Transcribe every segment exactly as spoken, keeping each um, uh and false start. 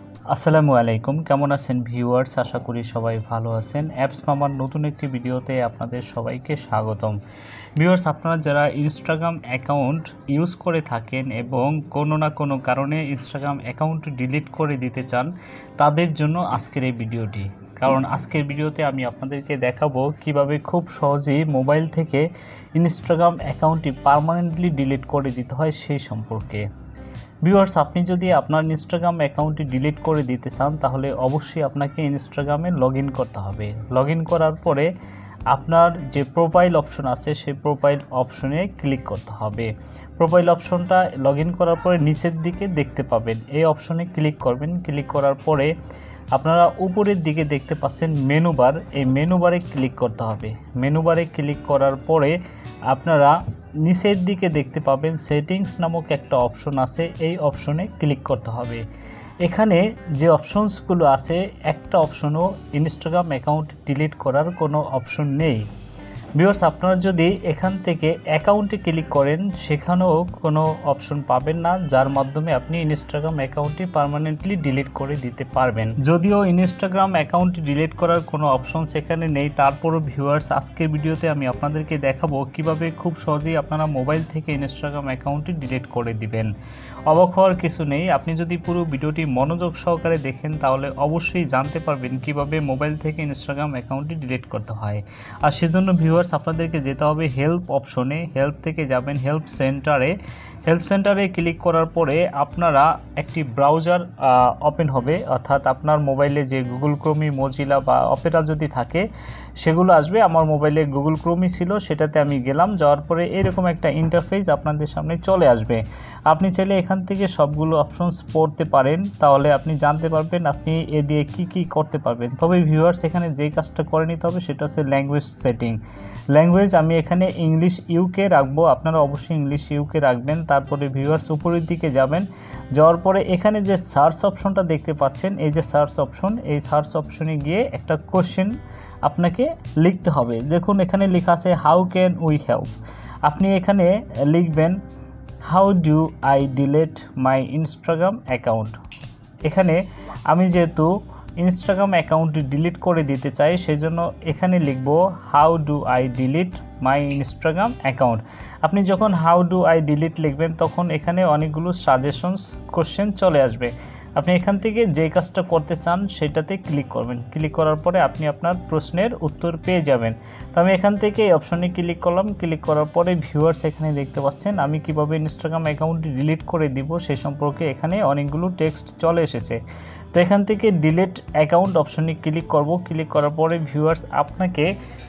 আসসালামু আলাইকুম, কেমন আছেন ভিউয়ার্স? আশা করি সবাই ভালো আছেন। অ্যাপস মামার নতুন একটি ভিডিওতে আপনাদের সবাইকে স্বাগতম। ভিউয়ার্স, আপনারা যারা ইনস্টাগ্রাম অ্যাকাউন্ট ইউজ করে থাকেন এবং কোনো না কোনো কারণে ইনস্টাগ্রাম অ্যাকাউন্ট ডিলিট করে দিতে চান, তাদের জন্য আজকের এই ভিডিওটি। কারণ আজকের ভিডিওতে আমি আপনাদেরকে দেখাবো কিভাবে খুব সহজেই মোবাইল থেকে ইনস্টাগ্রাম অ্যাকাউন্টটি পার্মানেন্টলি ডিলিট করে দিতে হয় সেই সম্পর্কে। ভিউয়ার্স, আপনি যদি আপনার ইনস্টাগ্রাম অ্যাকাউন্টটি ডিলিট করে দিতে চান তাহলে অবশ্যই আপনাকে ইনস্টাগ্রামে লগ ইন করতে হবে। লগ ইন করার পরে আপনার যে প্রোফাইল অপশন আছে সেই প্রোফাইল অপশনে ক্লিক করতে হবে। প্রোফাইল অপশনটা লগ ইন করার পরে নিচের দিকে দেখতে পাবেন, এই অপশনে ক্লিক করবেন। ক্লিক করার পরে আপনারা উপরের দিকে দেখতে পাচ্ছেন মেনু বার, এই মেনু বারে ক্লিক করতে হবে। মেনু বারে ক্লিক করার পরে আপনারা নিচের দিকে দেখতে পাবেন সেটিংস নামক একটা অপশন আছে, এই অপশনে ক্লিক করতে হবে। এখানে যে অপশনসগুলো আছে একটা অপশনও ইনস্টাগ্রাম অ্যাকাউন্ট ডিলিট করার কোনো অপশন নেই। ভিউয়ার্স, আপনারা যদি এখান থেকে অ্যাকাউন্টে ক্লিক করেন সেখানেও কোনো অপশন পাবেন না যার মাধ্যমে আপনি ইনস্টাগ্রাম অ্যাকাউন্টটি পার্মানেন্টলি ডিলিট করে দিতে পারবেন। যদিও ইনস্টাগ্রাম অ্যাকাউন্টটি ডিলিট করার কোনো অপশন সেখানে নেই, তারপরও ভিউয়ার্স আজকের ভিডিওতে আমি আপনাদেরকে দেখাবো কিভাবে খুব সহজেই আপনারা মোবাইল থেকে ইনস্টাগ্রাম অ্যাকাউন্টটি ডিলিট করে দিবেন। অবাক হওয়ার কিছু নেই, আপনি যদি পুরো ভিডিওটি মনোযোগ সহকারে দেখেন তাহলে অবশ্যই জানতে পারবেন কিভাবে মোবাইল থেকে ইনস্টাগ্রাম অ্যাকাউন্টটি ডিলিট করতে হয়। আর সেজন্য ভিউয়ার্স আপনাদেরকে যেতে হবে হেল্প অপশনে। হেল্প থেকে যাবেন হেল্প সেন্টারে। হেল্প সেন্টারে ক্লিক করার পরে আপনারা একটি ব্রাউজার ওপেন হবে, অর্থাৎ আপনার মোবাইলে যে গুগল ক্রোমি, মজিলা বা অপেরা যদি থাকে সেগুলো আসবে। আমার মোবাইলে গুগল ক্রোমি ছিল, সেটাতে আমি গেলাম। যাওয়ার পরে এরকম একটা ইন্টারফেস আপনাদের সামনে চলে আসবে। আপনি চাইলে এখান থেকে সবগুলো অপশনস পড়তে পারেন, তাহলে আপনি জানতে পারবেন আপনি এ দিয়ে কি কি করতে পারবেন। তবে ভিউয়ার্স এখানে যেই কাজটা করে নিতে হবে সেটা হচ্ছে ল্যাঙ্গুয়েজ সেটিং। ল্যাঙ্গুয়েজ আমি এখানে ইংলিশ ইউকে রাখবো, আপনারা অবশ্যই ইংলিশ ইউকে রাখবেন। তারপরে ভিউয়ার্স উপরের দিকে যাবেন, যাওয়ার পরে এখানে যে সার্চ অপশনটা দেখতে পাচ্ছেন, এই যে সার্চ অপশন, এই সার্চ অপশনে গিয়ে একটা কোশ্চেন আপনাকে লিখতে হবে। দেখুন এখানে লেখা আছে হাউ ক্যান উই হেল্প। আপনি এখানে লিখবেন how do I delete my Instagram account. এখানে আমি যেহেতু ইনস্টাগ্রাম অ্যাকাউন্টটি ডিলিট করে দিতে চাই সেই জন্য এখানে লিখব how do I delete my Instagram account. আপনি যখন হাউ ডু আই ডিলিট লিখবেন তখন এখানে অনেকগুলো সাজেশনস কোশ্চেন চলে আসবে। আপনি এখান থেকে যে কাজটা করতে চান সেটাতে ক্লিক করবেন। ক্লিক করার পরে আপনি আপনার প্রশ্নের উত্তর পেয়ে যাবেন। তো আমি এখান থেকে এই অপশনে ক্লিক করলাম। ক্লিক করার পরে ভিউয়ার্স এখানে দেখতে পাচ্ছেন আমি কিভাবে ইনস্টাগ্রাম অ্যাকাউন্টটি ডিলিট করে দিব সেই সম্পর্কে এখানে অনেকগুলো টেক্সট চলে এসেছে। তো এখান থেকে ডিলিট অ্যাকাউন্ট অপশনে ক্লিক করব। ক্লিক করার পরে ভিউয়ার্স আপনাকে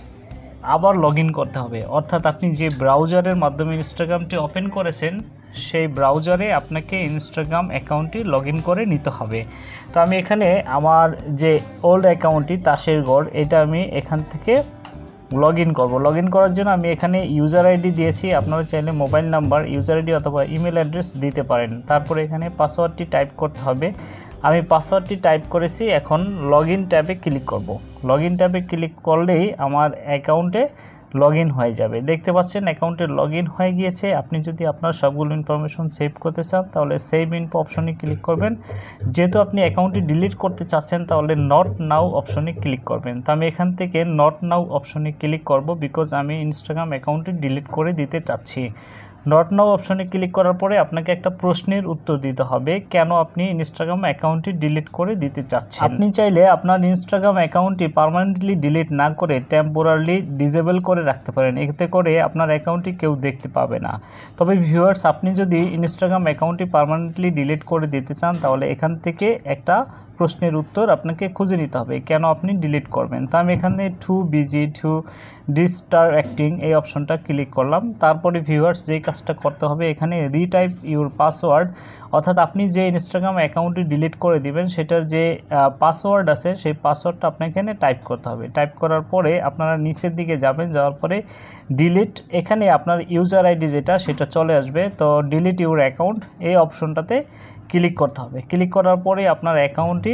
আবার লগ ইন করতে হবে, অর্থাৎ আপনি যে ব্রাউজারের মাধ্যমে ইনস্টাগ্রামটি ওপেন করেছেন সেই ব্রাউজারে আপনাকে ইনস্টাগ্রাম অ্যাকাউন্টটি লগ ইন করে নিতে হবে। তো আমি এখানে আমার যে ওল্ড অ্যাকাউন্টটি তাসের গড়, এটা আমি এখান থেকে লগ ইন করবো। লগ ইন করার জন্য আমি এখানে ইউজার আইডি দিয়েছি, আপনারা চাইলে মোবাইল নাম্বার, ইউজার আইডি অথবা ইমেল অ্যাড্রেস দিতে পারেন। তারপরে এখানে পাসওয়ার্ডটি টাইপ করতে হবে। আমি পাসওয়ার্ডটি টাইপ করেছি, এখন লগ ইন ট্যাবে ক্লিক করব। লগ ইন ট্যাবে ক্লিক করলেই আমার অ্যাকাউন্টে লগ ইন হয়ে যাবে। দেখতে পাচ্ছেন অ্যাকাউন্টে লগ ইন হয়ে গিয়েছে। আপনি যদি আপনার সবগুলো ইনফরমেশন সেভ করতে চান তাহলে সেভ ইনফো অপশনে ক্লিক করবেন। যেহেতু আপনি অ্যাকাউন্টটি ডিলিট করতে চাচ্ছেন তাহলে নট নাও অপশনে ক্লিক করবেন। তো আমি এখান থেকে নট নাও অপশনে ক্লিক করব, বিকজ আমি ইনস্টাগ্রাম অ্যাকাউন্টটি ডিলিট করে দিতে চাচ্ছি। নট নাও অপশনে ক্লিক করার পরে আপনাকে একটা প্রশ্নের উত্তর দিতে হবে কেন আপনি ইনস্টাগ্রাম অ্যাকাউন্টটি ডিলিট করে দিতে চাচ্ছেন। আপনি চাইলে আপনার ইনস্টাগ্রাম অ্যাকাউন্টটি পার্মানেন্টলি ডিলিট না করে টেম্পোরারি ডিসেবল করে রাখতে পারেন, এতে করে আপনার অ্যাকাউন্টটি কেউ দেখতে পাবে না। তবে ভিউয়ার্স আপনি যদি ইনস্টাগ্রাম অ্যাকাউন্টটি পার্মানেন্টলি ডিলিট করে দিতে চান তাহলে এখান থেকে একটা প্রশ্নের উত্তর আপনাকে খুঁজে নিতে হবে কেন আপনি ডিলিট করবেন। তো আমি এখানে টু বিজি টু ডিস্ট্রাক্টিং এই অপশনটা ক্লিক করলাম। তারপরে ভিউয়ার্স যেই কাজটা করতে হবে এখানে রিটাইপ ইউর পাসওয়ার্ড, অর্থাৎ আপনি যে ইনস্টাগ্রাম অ্যাকাউন্টটি ডিলিট করে দিবেন সেটার যে পাসওয়ার্ড আছে সেই পাসওয়ার্ডটা আপনাকে এখানে টাইপ করতে হবে। টাইপ করার পরে আপনারা নিচের দিকে যাবেন, যাওয়ার পরে ডিলিট, এখানে আপনার ইউজার আইডি যেটা সেটা চলে আসবে। তো ডিলিট ইউর অ্যাকাউন্ট এই অপশনটাতে ক্লিক করতে হবে। ক্লিক করার পরে আপনার অ্যাকাউন্টটি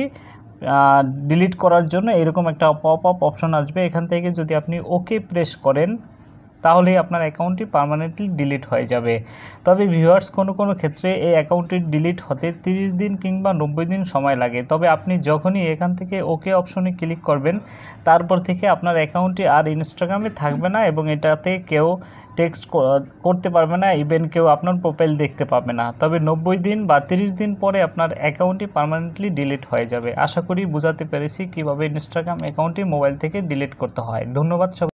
ডিলিট করার জন্য এরকম একটা পপ আপ অপশন আসবে। এখান থেকে যদি আপনি ওকে প্রেস করেন তাহলেই আপনার অ্যাকাউন্টটি পার্মানেন্টলি ডিলিট হয়ে যাবে। তবে ভিউয়ার্স কোনো কোনো ক্ষেত্রে এই অ্যাকাউন্টটি ডিলিট হতে তিরিশ দিন কিংবা নব্বই দিন সময় লাগে। তবে আপনি যখনই এখান থেকে ওকে অপশনে ক্লিক করবেন তারপর থেকে আপনার অ্যাকাউন্টটি আর ইনস্টাগ্রামে থাকবে না এবং এটাতে কেউ টেক্সট করতে পারবে না, ইভেন কেউ আপনার প্রোফাইল দেখতে পাবে না। তবে নব্বই দিন বা তিরিশ দিন পরে আপনার অ্যাকাউন্টটি পার্মানেন্টলি ডিলিট হয়ে যাবে। আশা করি বোঝাতে পেরেছি কীভাবে ইনস্টাগ্রাম অ্যাকাউন্টটি মোবাইল থেকে ডিলিট করতে হয়। ধন্যবাদ সবাই।